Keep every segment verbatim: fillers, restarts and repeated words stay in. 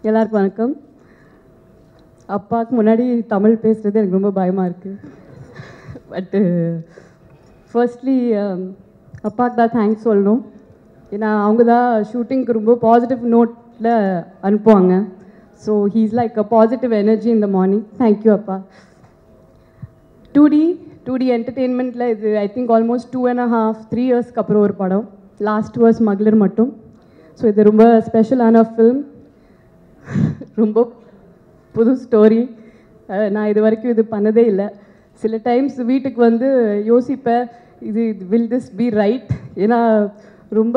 எல்லாருக்கும் வணக்கம். அப்பாவுக்கு முன்னாடி தமிழ் பேசுகிறது எனக்கு ரொம்ப பயமாக இருக்குது. பட்டு ஃபர்ஸ்ட்லி அப்பாவுக்கு தான் தேங்க்ஸ் சொல்லணும். ஏன்னா அவங்க தான் ஷூட்டிங்க்கு ரொம்ப பாசிட்டிவ் நோட்டில் அனுப்புவாங்க. So he's like a positive energy இந்த மார்னிங். தேங்க்யூ அப்பா. டூ டி டூ டி என்டர்டெயின்மெண்ட்டில் இது I think almost two and half three இயர்ஸ்க்கு அப்புறம் ஒரு படம். லாஸ்ட் வாஸ் மகளிர் மட்டும். ஸோ இது ரொம்ப ஸ்பெஷலான ஃபில்ம். ரொம்ப புது ஸ்டோரி. நான் இது வரைக்கும் இது பண்ணதே இல்லை. சில டைம்ஸ் வீட்டுக்கு வந்து யோசிப்பேன், இது வில் திஸ் பி ரைட். ஏன்னா ரொம்ப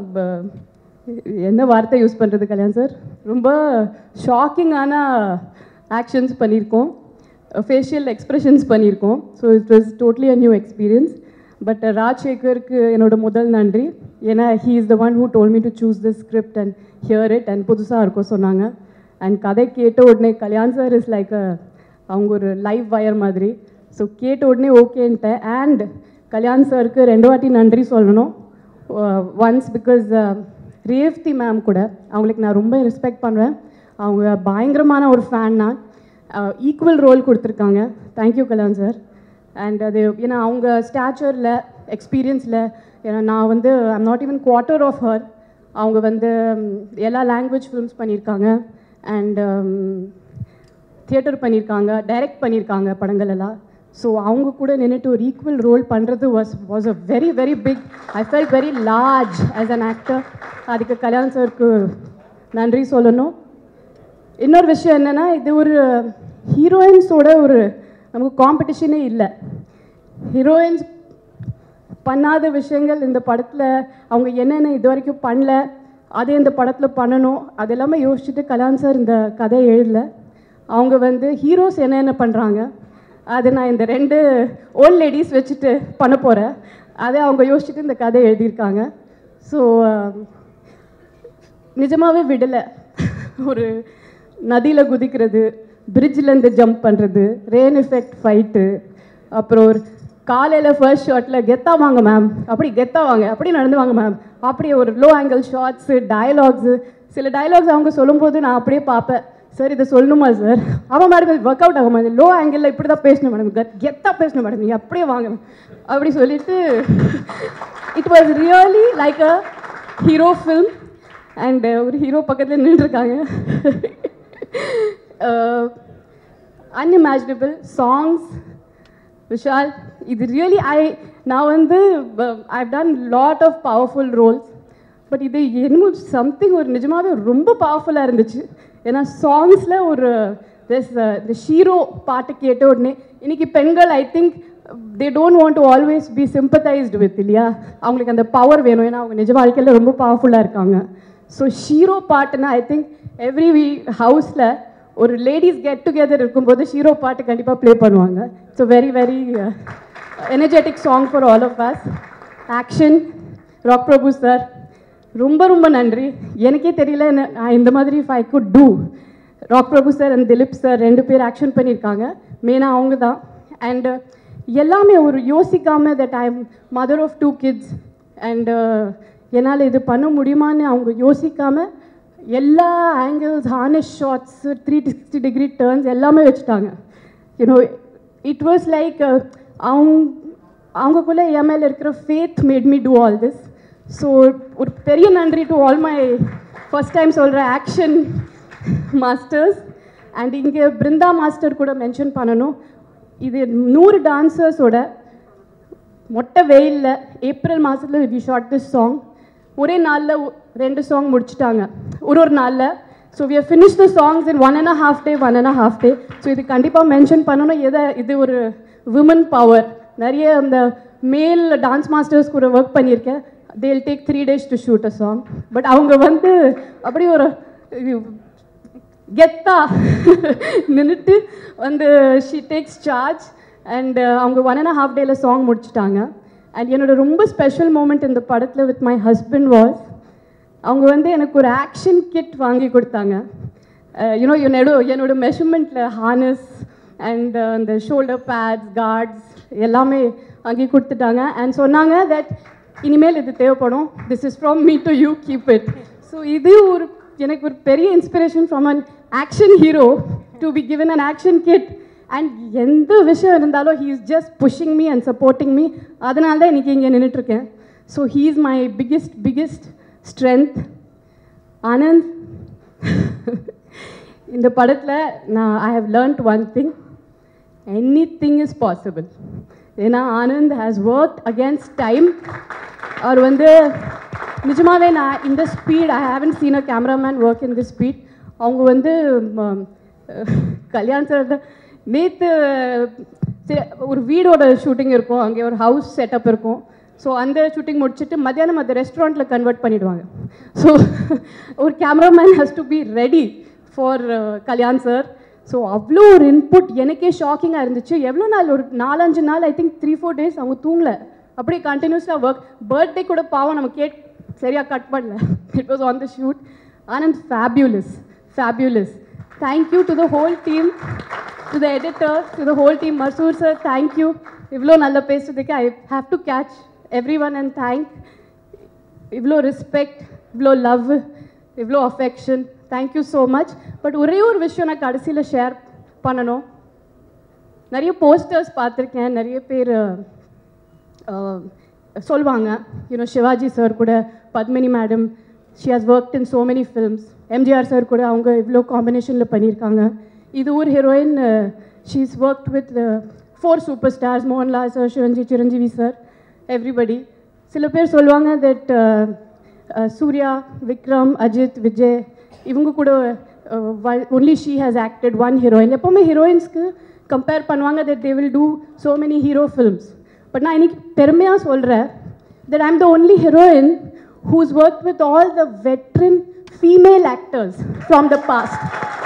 என்ன வார்த்தை யூஸ் பண்ணுறது கல்யாண் சார், ரொம்ப ஷாக்கிங்கான ஆக்ஷன்ஸ் பண்ணியிருக்கோம், ஃபேஷியல் எக்ஸ்ப்ரெஷன்ஸ் பண்ணியிருக்கோம். So it was totally a new experience. But ராஜ்சேகருக்கு என்னோட முதல் நன்றி. ஏன்னா he is the one who told me to choose this script and hear it and புதுசாக இருக்கும் சொன்னாங்க. அண்ட் கதை கேட்ட உடனே Kalyan sir is like a அவங்க ஒரு லைவ் வயர் மாதிரி. ஸோ கேட்ட உடனே ஓகேன்ட்டேன். அண்ட் கல்யாண் சாருக்கு ரெண்டு வாட்டி நன்றி சொல்லணும். ஒன்ஸ் பிகாஸ் ரேவதி மேம் கூட அவங்களுக்கு நான் ரொம்ப ரெஸ்பெக்ட் பண்ணுவேன். அவங்க பயங்கரமான ஒரு ஃபேன். நான் ஈக்குவல் ரோல் கொடுத்துருக்காங்க. Thank you Kalyan sir. அண்ட் அது ஏன்னா அவங்க ஸ்டாச்சரில் எக்ஸ்பீரியன்ஸில், ஏன்னா நான் வந்து I'm not even quarter of her. அவங்க வந்து எல்லா லாங்குவேஜ் ஃபிலிம்ஸ் பண்ணியிருக்காங்க அண்ட் தியேட்டர் பண்ணியிருக்காங்க, டைரக்ட் பண்ணியிருக்காங்க படங்கள் எல்லாம். ஸோ அவங்க கூட நின்றுட்டு ஒரு ஈக்குவல் ரோல் பண்ணுறது was was a very very big. I felt very large as an actor. அதுக்கு கல்யாண் சாருக்கு நன்றி சொல்லணும். இன்னொரு விஷயம் என்னென்னா, இது ஒரு ஹீரோயின்ஸோட ஒரு நமக்கு காம்படிஷனே இல்லை. ஹீரோயின்ஸ் பண்ணாத விஷயங்கள் இந்த படத்தில் அவங்க என்னென்ன இது வரைக்கும் பண்ணல, அதே இந்த படத்தில் பண்ணணும், அது எல்லாமே யோசிச்சுட்டு கல்யாண் சார் இந்த கதையை எழுதல. அவங்க வந்து ஹீரோஸ் என்னென்ன பண்ணுறாங்க, அது நான் இந்த ரெண்டு ஓல்ட் லேடிஸ் வச்சுட்டு பண்ண போகிறேன். அதை அவங்க யோசிச்சுட்டு இந்த கதையை எழுதியிருக்காங்க. ஸோ நிஜமாகவே விடலை. ஒரு நதியில் குதிக்கிறது, பிரிட்ஜிலேருந்து ஜம்ப் பண்ணுறது, ரெயின் எஃபெக்ட் ஃபைட்டு, அப்புறம் ஒரு காலையில் ஃபர்ஸ்ட் ஷாட்டில் கெத்தா வாங்க மேம், அப்படி கெத்தா வாங்க, அப்படி நடந்து வாங்க மேம், அப்படியே ஒரு லோ ஆங்கிள் ஷார்ட்ஸு, டயலாக்ஸு. சில டயலாக்ஸ் அவங்க சொல்லும்போது நான் அப்படியே பார்ப்பேன், சார் இதை சொல்லணுமா சார், அவன் மேடம் ஒர்க் அவுட் ஆகும், லோ ஆங்கிளில் இப்படி தான் பேசணும் மேடம், கெத்தா பேசணும் மேடம், நீங்கள் அப்படியே வாங்க அப்படி சொல்லிட்டு it was really like a hero film. And ஒரு ஹீரோ பக்கத்தில் நின்றுருக்காங்க. Unimaginable songs. விஷால், இது ரியலி ஐ நான் வந்து I've done lot of powerful roles. But இது என்னமோ சம்திங் ஒரு நிஜமாகவே ரொம்ப பவர்ஃபுல்லாக இருந்துச்சு. ஏன்னா சாங்ஸில் ஒரு திஸ் இந்த ஷீரோ பாட்டு கேட்ட உடனே, இன்றைக்கி பெண்கள் I think they don't want to always be sympathised with, இல்லையா? அவங்களுக்கு அந்த பவர் வேணும். ஏன்னா அவங்க நிஜ வாழ்க்கையில் ரொம்ப பவர்ஃபுல்லாக இருக்காங்க. ஸோ ஷீரோ பாட்டுன்னா ஐ திங்க் எவ்ரி வீ ஹவுஸில் ஒரு லேடிஸ் கெட் டுகெதர் இருக்கும்போது ஷீரோ பாட்டு கண்டிப்பாக ப்ளே பண்ணுவாங்க. So very very energetic song for all of us. Action rock Prabhu sir, ரொம்ப ரொம்ப நன்றி. எனக்கே தெரியல நான் இந்த மாதிரி if I could do. Rock Prabhu sir and Dileep sir ரெண்டு பேர் ஆக்ஷன் பண்ணியிருக்காங்க. மெயினாக அவங்க தான். அண்டு எல்லாமே ஒரு யோசிக்காமல் that I am mother of two kids and என்னால் இது பண்ண முடியுமான்னு அவங்க யோசிக்காமல் எல்லா angles, harness shots, three sixty degree turns எல்லாமே வச்சுட்டாங்க. யூனோ இட் வாஸ் லைக் அவங்க அவங்கக்குள்ளே என் மேலே இருக்கிற faith made me do all this. So ஒரு பெரிய நன்றி to all my first time சொல்கிற ஆக்ஷன் மாஸ்டர்ஸ். அண்ட் இங்கே பிருந்தா மாஸ்டர் கூட மென்ஷன் பண்ணணும். இது நூறு டான்சர்ஸோட மொட்டை வெயிலில் ஏப்ரல் மாதத்தில் வி ஷாட் திஸ் சாங். ஒரே நாளில் ரெண்டு சாங் முடிச்சுட்டாங்க, ஒரு ஒரு நாளில். So we have finish the songs in one and a half day one and a half day. So இது கண்டிப்பாக மென்ஷன் பண்ணணும். எதை இது ஒரு விமன் பவர். நிறைய அந்த மேல் டான்ஸ் மாஸ்டர்ஸ் கூட ஒர்க் பண்ணியிருக்கேன். They will take three days to shoot a song. But அவங்க வந்து அப்படி ஒரு கெத்தா நின்றுட்டு வந்து ஷீ டேக்ஸ் சார்ஜ். அண்ட் அவங்க ஒன் அண்ட் அ ஹாஃப் டேயில் சாங் முடிச்சுட்டாங்க. அண்ட் என்னோட ரொம்ப ஸ்பெஷல் மூமெண்ட் இந்த படத்தில் வித் மை ஹஸ்பண்ட் வாஸ், அவங்க வந்து எனக்கு ஒரு ஆக்ஷன் கிட் வாங்கி கொடுத்தாங்க. யூனோ என்னோட என்னோட மெஷர்மெண்ட்டில் ஹார்னஸ் அண்ட் அந்த ஷோல்டர் பேட்ஸ், கார்ட்ஸ் எல்லாமே வாங்கி கொடுத்துட்டாங்க. அண்ட் சொன்னாங்க தட் இனிமேல் இது தேவைப்படும், this is from me to you, keep it. So இது ஒரு எனக்கு ஒரு பெரிய inspiration from an action hero to be given an action kid and எந்த விஷயம் இருந்தாலும் he is just pushing me and supporting me. அதனால தான் இன்றைக்கி இங்கே நின்றுட்டுருக்கேன். So he is my biggest biggest strength. Anand, இந்த படத்தில் நான் I have learned one thing, anything is possible. ஏன்னா Anand has work against time. அவர் வந்து நிஜமாகவே நான் இந்த speed I haven't seen a cameraman work in the speed. அவங்க வந்து கல்யாண் சார் நேற்று ஒரு வீடோட ஷூட்டிங் இருக்கும், அங்கே ஒரு ஹவுஸ் செட்டப் இருக்கும். ஸோ அந்த ஷூட்டிங் முடிச்சுட்டு மத்தியானம் அந்த ரெஸ்டாரண்ட்டில் கன்வெர்ட் பண்ணிவிடுவாங்க. ஸோ ஒரு cameraman has to be ready for Kalyan sir. So அவ்வளோ ஒரு இன்புட் எனக்கே ஷாக்கிங்காக இருந்துச்சு. எவ்வளோ நாள், ஒரு நாலஞ்சு நாள், I think three four days அவங்க தூங்கலை, அப்படியே கண்டினியூஸாக ஒர்க். பர்த்டே கூட பாவம் நம்ம கேட் சரியாக கட் பண்ணல. It was on the shoot. Anand fabulous fabulous. Thank you to the whole team, to the editor, to the whole team. Masoor sir, thank you. இவ்வளோ நல்லா பேசுறதுக்கு I have to catch every one and thank. இவ்வளோ respect, இவ்வளோ love, இவ்வளோ affection, thank you so much. But ஒரே ஒரு விஷயம் நான் கடைசியில் ஷேர் பண்ணணும். நிறைய போஸ்டர்ஸ் பார்த்துருக்கேன், நிறைய பேர் சொல்லுவாங்க, யூனோ சிவாஜி சார் கூட Padmini madam, she has worked in so many films. MGR sir கூட அவங்க இவ்வளோ காம்பினேஷனில் பண்ணியிருக்காங்க. இது ஒரு heroine, she is worked with four super stars, Mohanlal sir, சிவஞ்சி, சிரஞ்சீவி சார், எவ்ரிபடி. சில பேர் சொல்லுவாங்க தட் சூர்யா, விக்ரம், அஜித், விஜய் இவங்க கூட only she has acted one heroine. எப்போவுமே ஹீரோயின்ஸ்க்கு கம்பேர் பண்ணுவாங்க that they will do so many hero films. But நான் இன்னைக்கு பெருமையாக சொல்கிறேன் that I'm the only heroine who's worked with all the veteran female actors from the past.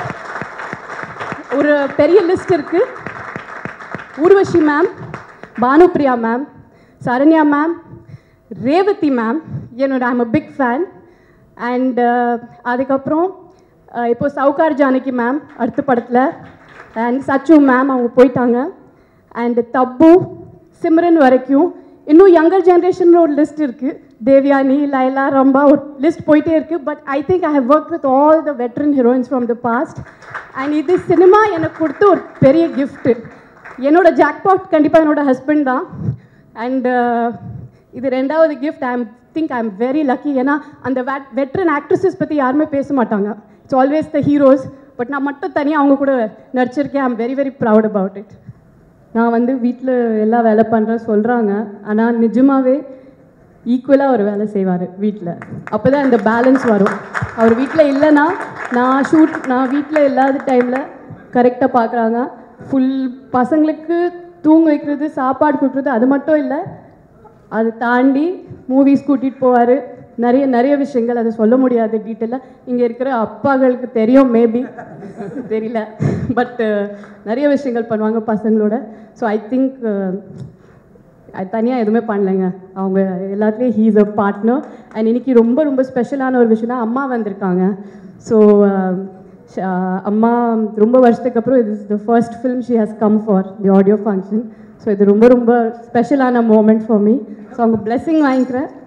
ஒரு பெரிய list இருக்கு. Urvashi ma'am, Bhanupriya ma'am, Saranya ma'am, Revathi ma'am, என்னோட I'm a big fan. And அதுக்கப்புறம் இப்போ சவுகார் ஜானகி மேம் அடுத்த படத்தில், அண்ட் சச்சு மேம் அவங்க போயிட்டாங்க. அண்ட் தப்பு, சிம்ரன் வரைக்கும் இன்னும் யங்கர் ஜென்ரேஷனில் ஒரு லிஸ்ட் இருக்குது. தேவ்யானி, லைலா, ரம்பா, ஒரு லிஸ்ட் போயிட்டே இருக்குது. But I think I have work with all the veteran heroines from the past. And இது சினிமா எனக்கு கொடுத்த ஒரு பெரிய கிஃப்ட்டு. என்னோட ஜாக்பாட் கண்டிப்பாக என்னோட ஹஸ்பண்ட் தான். அண்ட் இது ரெண்டாவது gift. I am think I am very lucky. ஏன்னா அந்த வெட் வெட்ரன் ஆக்ட்ரஸஸ் பற்றி யாருமே பேச மாட்டாங்க. It's always the heroes. But நான் மட்டும் தனியாக அவங்க கூட நடிச்சிருக்கேன். I am very very proud about it. நான் வந்து வீட்டில் எல்லா வேலை பண்ணுறேன் சொல்கிறாங்க, ஆனால் நிஜமாகவே ஈக்குவலாக ஒரு வேலை செய்வார் வீட்டில். அப்போ தான் இந்த பேலன்ஸ் வரும். அவர் வீட்டில் இல்லைன்னா நான் ஷூட் நான் வீட்டில் இல்லாத டைமில் கரெக்டாக பார்க்குறாங்க. ஃபுல் பசங்களுக்கு தூங்க வைக்கிறது, சாப்பாடு கொடுக்குறது, அது மட்டும் இல்லை, அது தாண்டி மூவிஸ் கூட்டிகிட்டு போவார். நிறைய நிறைய விஷயங்கள், அதை சொல்ல முடியாது டீட்டெயிலாக. இங்கே இருக்கிற அப்பாக்களுக்கு தெரியும், மேபி தெரியல. பட் நிறைய விஷயங்கள் பண்ணுவாங்க பசங்களோட. ஸோ ஐ திங்க் அது தனியாக எதுவுமே பண்ணலைங்க. அவங்க எல்லாத்துலேயும் he is a partner. And இன்னைக்கு ரொம்ப ரொம்ப ஸ்பெஷலான ஒரு விஷயம்னா அம்மா வந்திருக்காங்க. ஸோ அம்மா ரொம்ப வருஷத்துக்கு அப்புறம் இது is the first film she has come for the audio function. So இது ரொம்ப ரொம்ப ஸ்பெஷலான மூமெண்ட் ஃபார் மீ. ஸோ அவங்க பிளெஸ்ஸிங் வாங்கிக்கிறேன்.